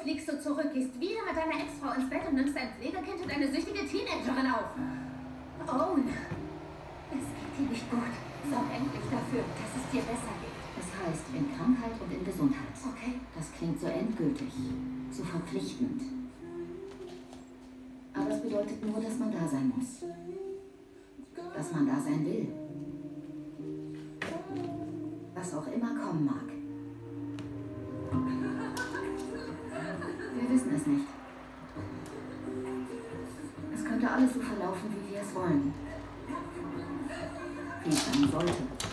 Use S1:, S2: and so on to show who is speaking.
S1: fliegst du zurück, gehst wieder mit deiner Ex-Frau ins Bett und nimmst dein Pflegekind und eine süchtige Teenagerin auf. Owen, es geht dir nicht gut. Sorg endlich dafür, dass es dir besser geht.
S2: Es heißt in Krankheit und in Gesundheit.
S1: Okay.
S2: Das klingt so endgültig, so verpflichtend. Aber es bedeutet nur, dass man da sein muss. Dass man da sein will. Was auch immer kommen mag. Wir wissen es nicht. Es könnte alles so verlaufen, wie wir es wollen. Wie es sein sollte.